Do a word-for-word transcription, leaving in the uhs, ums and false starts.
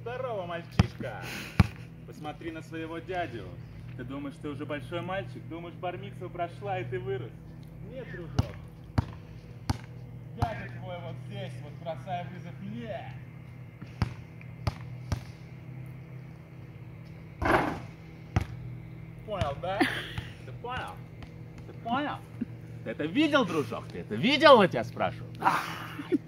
Здорово, мальчишка. Посмотри на своего дядю. Ты думаешь, ты уже большой мальчик? Думаешь, бар-мицва прошла и ты вырос? Нет, дружок. Дядя твой вот здесь, вот бросая вызов мне. Понял, да? Ты понял? Ты понял? Ты это видел, дружок? Ты это видел, я тебя спрашиваю?